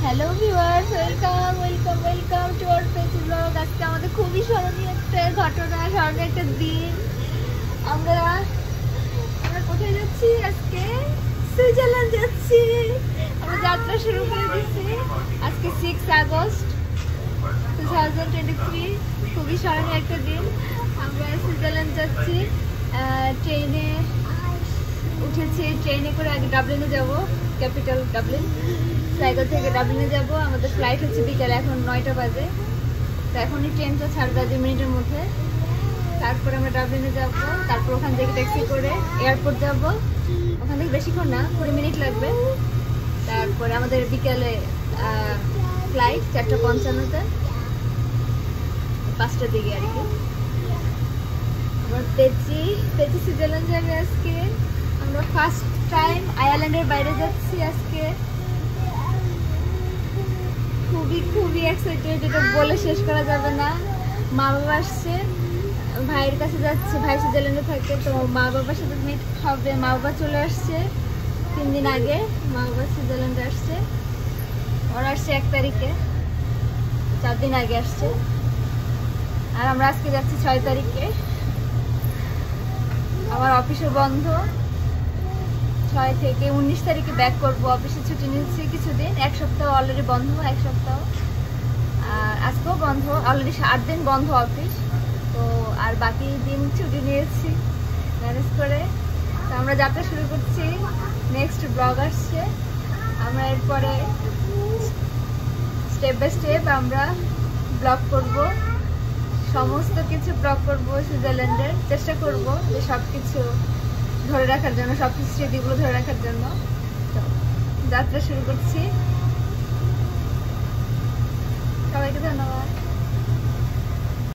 Hello viewers, welcome welcome welcome to our page blog. আজকে আমাদের খুবই স্মরণীয় একটা ঘটনা, স্মরণীয় একটা দিন। আমরা আমরা কোথায় যাচ্ছি? আজকে সুইজারল্যান্ড যাচ্ছি। আমরা যাত্রা শুরু করে দিচ্ছি আজকে 6 আগস্ট 2023। খুবই স্মরণীয় একটা দিন। আমরা সুইজারল্যান্ড যাচ্ছি, ট্রেনে উঠেছি। ট্রেনে করে আগে ডাবলিনে যাব, ক্যাপিটাল ডাবলিন। সাইগো থেকে ডাবলিনে যাব। আমাদের ফ্লাইট হচ্ছে বিকেলে, এখন 9টা বাজে। তো এখনই ট্রেনটা ছাড়বে 2 মিনিটের মধ্যে। তারপরে আমরা ডাবলিনে যাব, তারপর ওখান থেকে ট্যাক্সি করে এয়ারপোর্ট যাব। ওখান থেকে বেশিক্ষণ না, 20 মিনিট লাগবে। তারপরে আমাদের বিকেলে ফ্লাইট 4:55-তে, 5টার দিকে আর কি। আমার পেচি সুইজারল্যান্ড যাবে আজকে। আমরা ফার্স্ট টাইম আয়ারল্যান্ডের বাইরে যাচ্ছি আজকে। খুবই খুবই এক্সাইটেড, এটা বলে শেষ করা যাবে না। মা বাবা আসছে, ভাইয়ের কাছে যাচ্ছে, ভাই সুইজারল্যান্ডে থাকে। তো মা বাবার সাথে মিট হবে। মা বাবা চলে আসছে 3 দিন আগে। মা বাবা সুইজারল্যান্ডে আসছে, ওরা আসছে 1 তারিখে, 4 দিন আগে আসছে। আর আমরা আজকে যাচ্ছি 6 তারিখে। আমার অফিসও বন্ধ। 6 থেকে 19 তারিখে ব্যাক করবো। অফিসে ছুটি নিয়েছি কিছুদিন, 1 সপ্তাহ অলরেডি বন্ধ, 1 সপ্তাহ। আর আজকেও বন্ধ, অলরেডি 8 দিন বন্ধ অফিস। তো আর বাকি দিন ছুটি নিয়েছি ম্যানেজ করে। তো আমরা যাত্রা শুরু করছি। নেক্সট ব্লগ আসছে। আমরা এরপরে স্টেপ বাই স্টেপ আমরা ব্লগ করব, সমস্ত কিছু ব্লগ করব। সুইজারল্যান্ডের চেষ্টা করব যে সব কিছু ধরে রাখার জন্য, সব কিছু স্মৃতিগুলো ধরে রাখার জন্য। তো যাত্রা শুরু করছি। সবাইকে ধন্যবাদ।